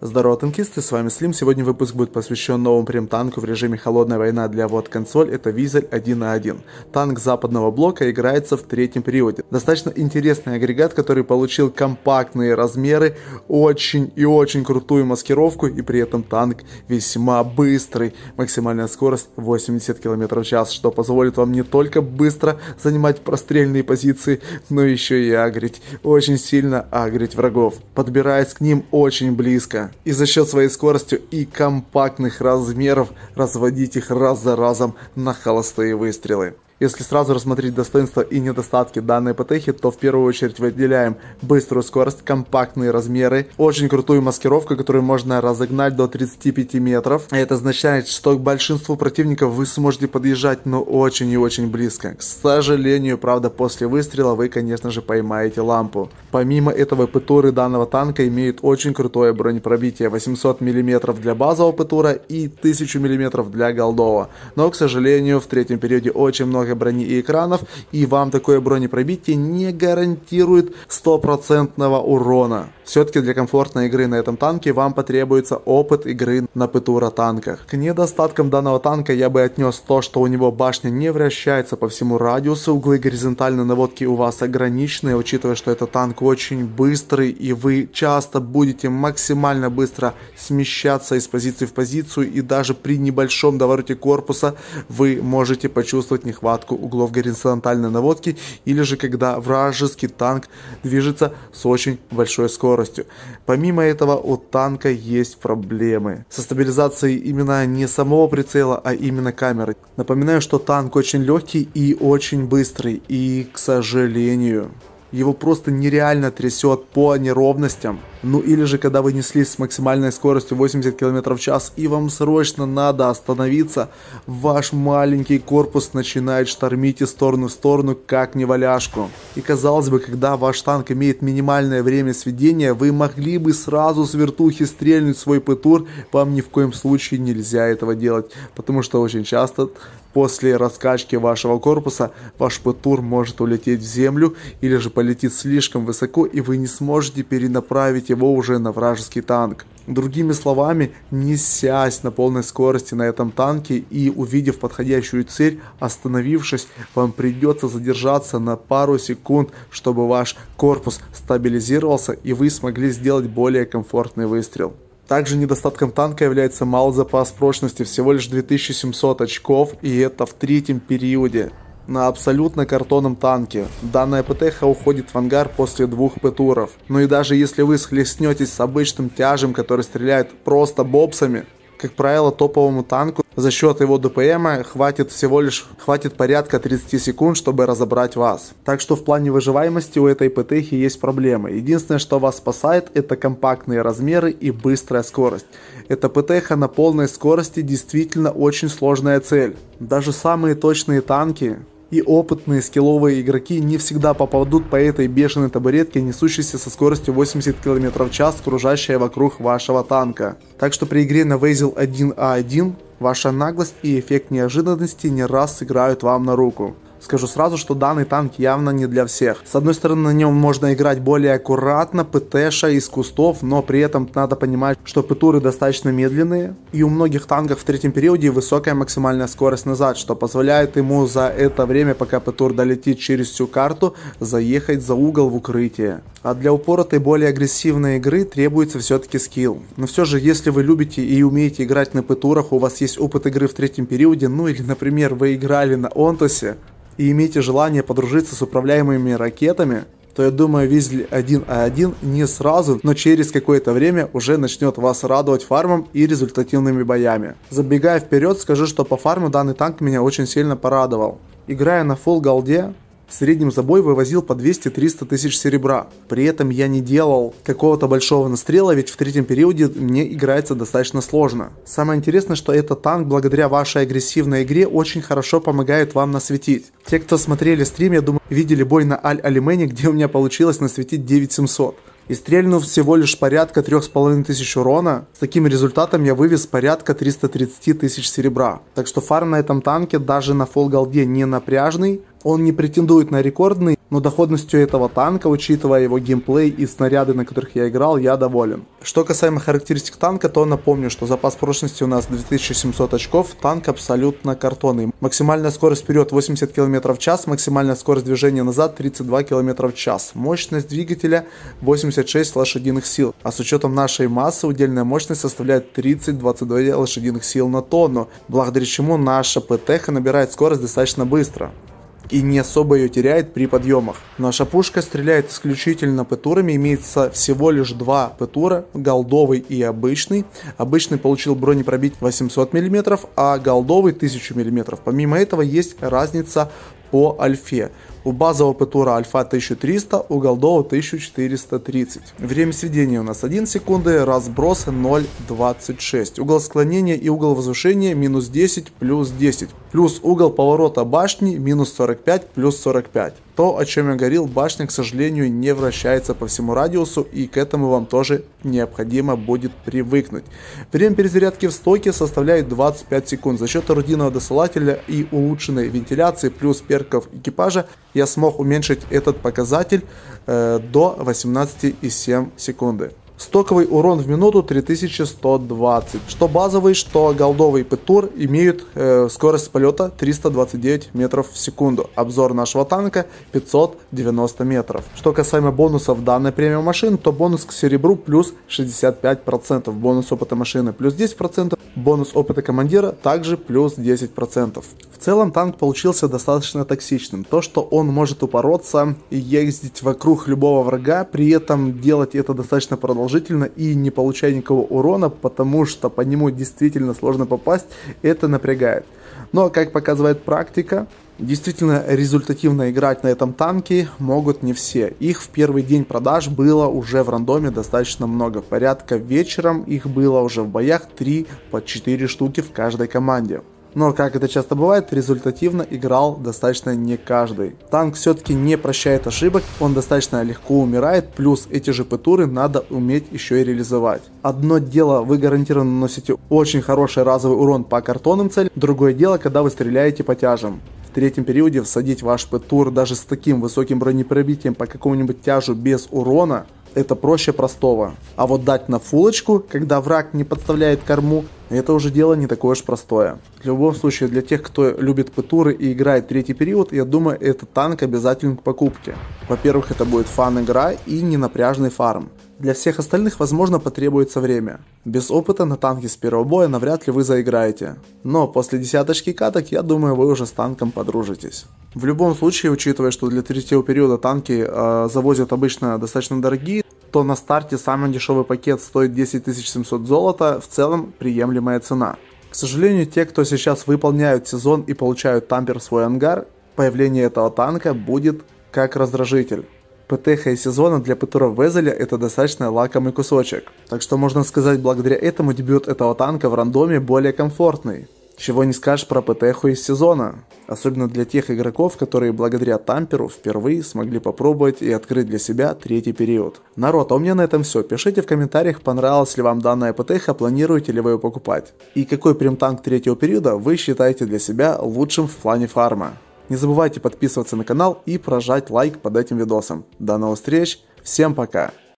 Здорово, танкисты, с вами Слим. Сегодня выпуск будет посвящен новому прем-танку в режиме холодная война для VOD-консоль. Это Визель 1А1. Танк западного блока играется в третьем периоде. Достаточно интересный агрегат, который получил компактные размеры, очень и очень крутую маскировку, и при этом танк весьма быстрый. Максимальная скорость 80 км в час, что позволит вам не только быстро занимать прострельные позиции, но еще и агрить. Очень сильно агрить врагов, подбираясь к ним очень близко. И за счет своей скорости и компактных размеров разводить их раз за разом на холостые выстрелы. Если сразу рассмотреть достоинства и недостатки данной ПТХи, то в первую очередь выделяем быструю скорость, компактные размеры, очень крутую маскировку, которую можно разогнать до 35 метров. Это означает, что к большинству противников вы сможете подъезжать, но очень и очень близко. К сожалению, правда, после выстрела вы, конечно же, поймаете лампу. Помимо этого, ПТУры данного танка имеют очень крутое бронепробитие: 800 мм для базового ПТУра и 1000 мм для голдового. Но, к сожалению, в третьем периоде очень много брони и экранов, и вам такое бронепробитие не гарантирует стопроцентного урона. Все-таки для комфортной игры на этом танке вам потребуется опыт игры на ПТУра танках. К недостаткам данного танка я бы отнес то, что у него башня не вращается по всему радиусу, углы горизонтальной наводки у вас ограничены, учитывая, что этот танк очень быстрый, и вы часто будете максимально быстро смещаться из позиции в позицию, и даже при небольшом довороте корпуса вы можете почувствовать нехватку углов горизонтальной наводки, или же когда вражеский танк движется с очень большой скоростью. Помимо этого, у танка есть проблемы со стабилизацией именно не самого прицела, а именно камеры. Напоминаю, что танк очень легкий и очень быстрый, и, к сожалению, его просто нереально трясет по неровностям. Ну или же когда вы неслись с максимальной скоростью 80 км в час и вам срочно надо остановиться, ваш маленький корпус начинает штормить из стороны в сторону, как неваляшку. И казалось бы, когда ваш танк имеет минимальное время сведения, вы могли бы сразу с вертухи стрельнуть свой ПТУр. Вам ни в коем случае нельзя этого делать, потому что очень часто после раскачки вашего корпуса ваш ПТУр может улететь в землю или же полетит слишком высоко, и вы не сможете перенаправить его уже на вражеский танк. Другими словами, несясь на полной скорости на этом танке и увидев подходящую цель, остановившись, вам придется задержаться на пару секунд, чтобы ваш корпус стабилизировался и вы смогли сделать более комфортный выстрел. Также недостатком танка является малый запас прочности, всего лишь 2700 очков, и это в третьем периоде. На абсолютно картонном танке данная ПТХ уходит в ангар после 2 ПТУров. Ну и даже если вы схлестнетесь с обычным тяжем, который стреляет просто бобсами, как правило, топовому танку за счет его ДПМа хватит порядка 30 секунд, чтобы разобрать вас. Так что в плане выживаемости у этой ПТХи есть проблемы. Единственное, что вас спасает, это компактные размеры и быстрая скорость. Эта ПТХа на полной скорости действительно очень сложная цель. Даже самые точные танки и опытные скилловые игроки не всегда попадут по этой бешеной табуретке, несущейся со скоростью 80 км в час, кружащей вокруг вашего танка. Так что при игре на Визель 1А1 ваша наглость и эффект неожиданности не раз сыграют вам на руку. Скажу сразу, что данный танк явно не для всех. С одной стороны, на нем можно играть более аккуратно, ПТша из кустов, но при этом надо понимать, что ПТУры достаточно медленные, и у многих танков в третьем периоде высокая максимальная скорость назад, что позволяет ему за это время, пока ПТУр долетит через всю карту, заехать за угол в укрытие. А для упоротой более агрессивной игры требуется все-таки скилл. Но все же, если вы любите и умеете играть на ПТУрах, у вас есть опыт игры в третьем периоде, ну или, например, вы играли на Онтосе, и имеете желание подружиться с управляемыми ракетами, то я думаю, Визель 1А1 не сразу, но через какое-то время уже начнет вас радовать фармом и результативными боями. Забегая вперед, скажу, что по фарму данный танк меня очень сильно порадовал. Играя на фулл голде, в среднем за бой вывозил по 200-300 тысяч серебра. При этом я не делал какого-то большого настрела, ведь в третьем периоде мне играется достаточно сложно. Самое интересное, что этот танк благодаря вашей агрессивной игре очень хорошо помогает вам насветить. Те, кто смотрели стрим, я думаю, видели бой на Аль-Алимене, где у меня получилось насветить 9700. И стрельнув всего лишь порядка 3500 урона, с таким результатом я вывез порядка 330 тысяч серебра. Так что фарм на этом танке даже на фулл голде не напряжный, Он не претендует на рекордный, но доходностью этого танка, учитывая его геймплей и снаряды, на которых я играл, я доволен. Что касаемо характеристик танка, то напомню, что запас прочности у нас 2700 очков, танк абсолютно картонный. Максимальная скорость вперед 80 км в час, максимальная скорость движения назад 32 км в час. Мощность двигателя 86 лошадиных сил, а с учетом нашей массы удельная мощность составляет 30-22 лошадиных сил на тонну, благодаря чему наша ПТХ набирает скорость достаточно быстро и не особо ее теряет при подъемах. Наша пушка стреляет исключительно ПТУрами, имеется всего лишь два ПТУра, голдовый и обычный. Обычный получил бронепробить 800 мм, а голдовый 1000 мм. Помимо этого есть разница по альфе. У базового ПТУра альфа 1300, у голдового 1430. Время сведения у нас 1 секунды, разброс 0,26. Угол склонения и угол возвышения минус 10 плюс 10. Плюс угол поворота башни минус 45 плюс 45. То, о чем я говорил, башня, к сожалению, не вращается по всему радиусу, и к этому вам тоже необходимо будет привыкнуть. Время перезарядки в стоке составляет 25 секунд. За счет орудийного досылателя и улучшенной вентиляции плюс перков экипажа я смог уменьшить этот показатель до 18,7 секунды. Стоковый урон в минуту 3120. Что базовый, что голдовый ПТУр имеют скорость полета 329 метров в секунду. Обзор нашего танка 590 метров. Что касаемо бонусов данной премиум машины, то бонус к серебру плюс 65%. Бонус опыта машины плюс 10%. Бонус опыта командира также плюс 10%. В целом танк получился достаточно токсичным. То, что он может упороться и ездить вокруг любого врага, при этом делать это достаточно продолжительно и не получая никакого урона, потому что по нему действительно сложно попасть, это напрягает. Но, как показывает практика, действительно результативно играть на этом танке могут не все. Их в первый день продаж было уже в рандоме достаточно много. Порядка вечером их было уже в боях 3 по 4 штуки в каждой команде. Но, как это часто бывает, результативно играл достаточно не каждый. Танк все-таки не прощает ошибок, он достаточно легко умирает, плюс эти же ПТУры надо уметь еще и реализовать. Одно дело, вы гарантированно наносите очень хороший разовый урон по картонным целям, другое дело, когда вы стреляете по тяжам. В третьем периоде всадить ваш ПТУр даже с таким высоким бронепробитием по какому-нибудь тяжу без урона, это проще простого. А вот дать на фулочку, когда враг не подставляет корму, это уже дело не такое уж простое. В любом случае, для тех, кто любит ПТУры и играет третий период, я думаю, этот танк обязателен к покупке. Во-первых, это будет фан-игра и ненапряжный фарм. Для всех остальных, возможно, потребуется время. Без опыта на танке с первого боя навряд ли вы заиграете. Но после десяточки каток, я думаю, вы уже с танком подружитесь. В любом случае, учитывая, что для третьего периода танки завозят обычно достаточно дорогие, то на старте самый дешевый пакет стоит 10 700 золота, в целом приемлемая цена. К сожалению, те, кто сейчас выполняют сезон и получают тампер в свой ангар, появление этого танка будет как раздражитель. ПТХ и сезона для ПТУров Везеля это достаточно лакомый кусочек. Так что можно сказать, благодаря этому дебют этого танка в рандоме более комфортный. Чего не скажешь про ПТХу из сезона. Особенно для тех игроков, которые благодаря тамперу впервые смогли попробовать и открыть для себя третий период. Народ, а у меня на этом все. Пишите в комментариях, понравилась ли вам данная ПТХа, планируете ли вы ее покупать. И какой прем-танк третьего периода вы считаете для себя лучшим в плане фарма. Не забывайте подписываться на канал и прожать лайк под этим видосом. До новых встреч, всем пока!